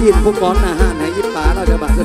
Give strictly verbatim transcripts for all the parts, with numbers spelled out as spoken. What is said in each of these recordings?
ชีพผู้กองอาหารในยิบป่าเราจะบาด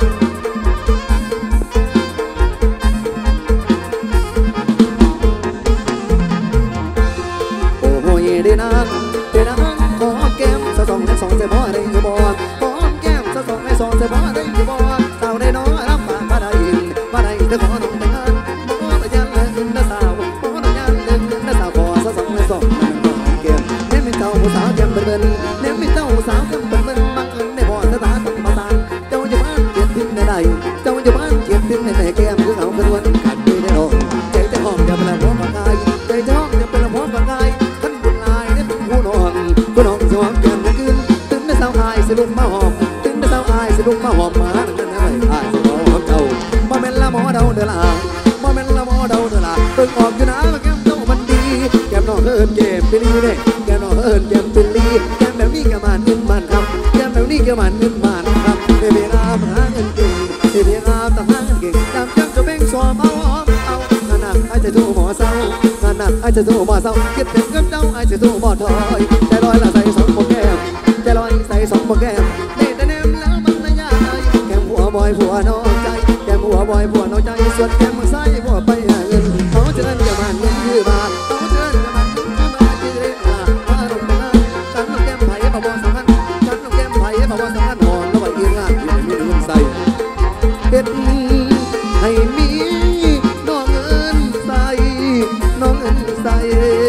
โอ้โหเดนังเดนังขอแก้มสะสองในสองเสบ่ได้อยู่บ่ขอแก้มสะสองในสองเสบ่ได้อยู่บ่สาวได้น้อยรับปากมาได้มาได้จะขอน้องแต่งงานบ่ตะยันเลิกนะสาวบ่ตะยันเลิกนะสาวขอสะสองในสองแก้มเน้นเป็นเจ้าสาวแก้มเป็นเบิ้นเน้นเป็นเจ้าสาวแก้มเป็นเบิ้นบังเอิญในบ่อสถานต้องมาสานเจ้าอยู่บ้านเกียรติทิ้งในใดเจ้าอยู่บ้านเกียรติทิ้งในไหนแก้มคือเอาเป็นวันขัดไม่ได้หรอกใจจะห้องอย่าเป็นละหัวปากกายใจจะห้องอย่าเป็นละหัวปากกายท่านบุญลายเนี่ยเป็นผู้นอนผู้นอนสวมแก้มคืนตื่นได้สาวอายสะดุ้งมาหอมตื่นได้สาวอายสะดุ้งมาหอมมานั่นนั่นอะไรอายสะดุ้งหอมเจ้าบ่แม่นละหมอเดาเด้อล่ะบ่แม่นละหมอเดาเด้อล่ะเพิ่งออกอยู่นะแก้มเจ้ามันดีแก้มน้องเอิญแก้มเป็นลีเด้แก้มน้องเอิญแก้มเป็นลีแก้มแบบนี้แก้มมันเงินมันครับแก้มแบบนี้แก้มมันเงินมันครับเดี๋ยวงามหาเงินเก่งเดี๋ยวงามแต่หาเงินเก่งจำจำจะเบ่งสวมเอาเอางานหนักไอ้จะสู้หมอเศร้างานหนักไอ้จะสู้หมอเศร้าคิดถึงกับเจ้าไอ้จะสู้หมอถอยใจลอยละใส่สองโปแก้มใจลอยใส่สองโปแก้มเล่นแต่แนมแล้วมันละยายแก้มหัวบอยหัวนอกใจแก้มหัวบอยหัวนอกใจส่วนแก้มมือซ้ายหัวไปหาเงินเขาจะนั่นจะมันเงินคือบาทเขาจะนั่นจะมันเงินคือบาทจะได้มามาลงไปงานกันลงแก้มไผ่บ่บ่สำคัญกันลงแก้มไผ่บ่บ่สำคัญหอนแล้วไปยืนงานอยู่ในมือเงินใส่เฮ็ดให้มีน้องเงินใส่น้องเงินใส่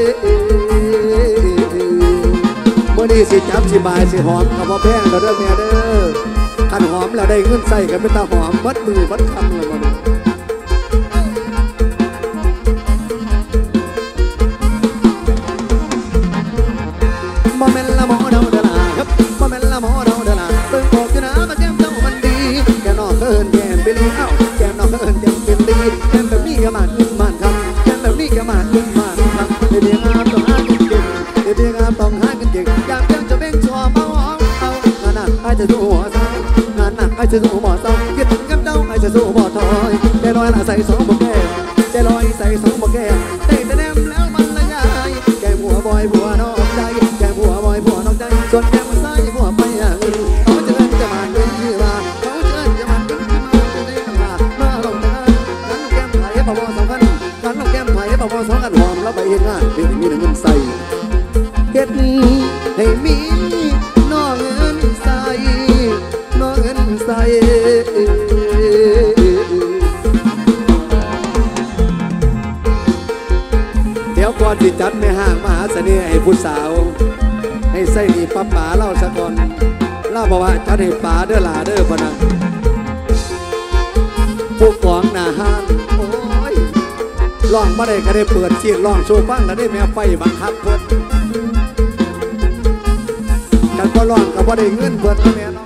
เมื่อนี้สิจับสิบายสิหอมกับพ่อแพงเราเด้อแม่เด้อขันหอมแล้วได้เงินใส่กันเป็นตาหอมวัดมือวัดคำเลยมันบ่แม่นละหมอเดาเด้อล่ะครับบ่แม่นละหมอเดาเด้อล่ะเบิ่งออกอยู่นะมาแก้มเจ้ามันดีแก้มน้องเอิญแก้มเป็นลีเอ้าแก้มน้องเอิญแก้มเป็นลีแก้มแบบนี้ก็มันขึ้นมันครับแก้มแบบนี้ก็มันขึ้นมันครับเดี๋ยวงามต้องหาเงินเก่งเดี๋ยวงามต้องหาเงินเก่งอยากเจ้าจะเบ่งชัวเมาเอาเอางานหนักไอ้จะสู้หัวเศร้างานหนักไอ้จะสู้หมอเศร้าคิดถึงกับเจ้าไอ้จะสู้หมอถอยใจลอยละใส่สองโปแก้มใจลอยใส่สองโปแก้มได้แต่แนมแล้วมันละยายแก้มหัวบอยหัวนอกใจแก้มหัวบอยหัวนอกใจส่วนแก้มมือซ้ายหัวไปหาเงินเขาจะเล่นจะมันเงินคือมาเขาจะเล่นจะมันเงินคือมาจะได้ทำงานมาลงงานกันลงแก้มไผ่บ่บ่สำคัญกันลงแก้มไผ่บ่บ่สำคัญหอมแล้วไปเฮ็ดงานเป็นมีเงินใส่เฮ็ดให้มีน้องเงินใส่น้องเงินใส่เดี๋ยวก่อนที่จัดแม่ห้างมหาเสน่ห์ให้ผู้สาวให้ใส่นี่ป้าป๋าเล่าซะก่อนเล่าบอกว่าจัดให้ป๋าเด้อหลาเด้อพนันผู้กองหน้าห้างโอ้ยร้องมาได้ก็ได้เปิดเสียงร้องโชว์ฟังแล้วได้แม่ไฟบังคับเพิ่นกันพอร้องกับว่าได้เงินเพิ่นแม่